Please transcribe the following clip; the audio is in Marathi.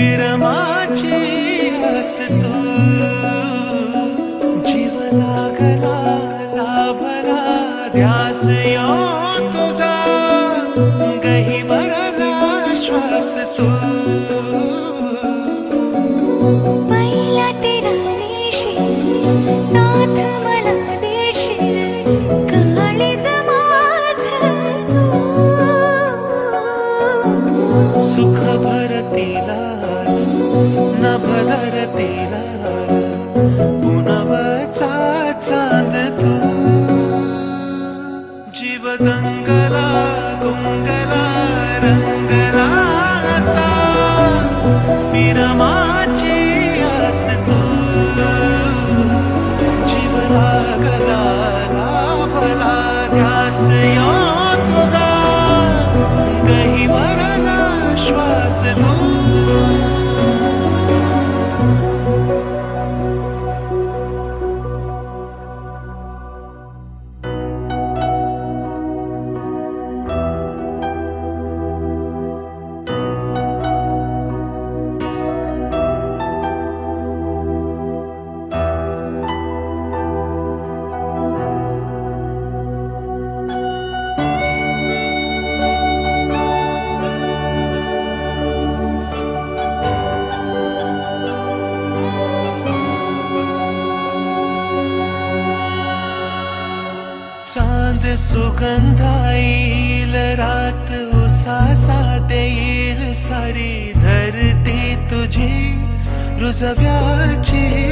विरमाची आस तू जीव लागला लाभला ध्यास यो तुझा गहिवरला श्वास तू पहिला तेरा नेशील साथ मला देशील काळीज माझं तू सुख भरतीला नभ धरतीला पुनवचा चांद तू जीव दंगला गुंगला रंगला असा विरमाची आस तू जीव लागला लाभला ध्यास यो तुझा गहिवरला श्वास तू चांद सुगंधाईल रात उसासा देईल सारी धरती तुझी रुजव्याची